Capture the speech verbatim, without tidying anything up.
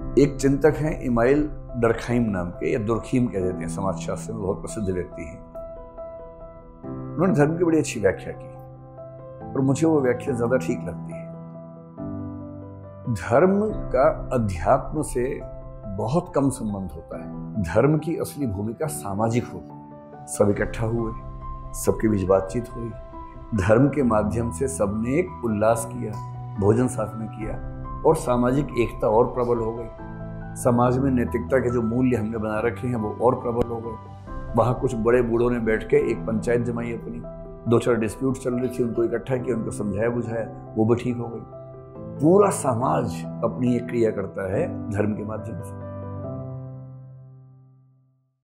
एक चिंतक हैं इमाइल डर्कहाइम नाम के, या दुर्खीम कह देते हैं, समाजशास्त्र में बहुत प्रसिद्ध व्यक्ति हैं। उन्होंने धर्म की बड़ी अच्छी व्याख्या की और मुझे वो व्याख्या ज्यादा ठीक लगती है। धर्म का अध्यात्म से बहुत कम संबंध होता है। धर्म की असली भूमिका सामाजिक होती है। सब इकट्ठा हुए, सबके बीच बातचीत हुई, धर्म के माध्यम से सबने एक उल्लास किया, भोजन साथ में किया और सामाजिक एकता और प्रबल हो गई। समाज में नैतिकता के जो मूल्य हमने बना रखे हैं वो और प्रबल हो गए। वहां कुछ बड़े बूढ़ों ने बैठ के एक पंचायत जमाई अपनी, दो चार डिस्प्यूट चल रही थी, उनको इकट्ठा किया, उनको समझाया बुझाया, वो भी ठीक हो गई। पूरा समाज अपनी एक क्रिया करता है धर्म के माध्यम से।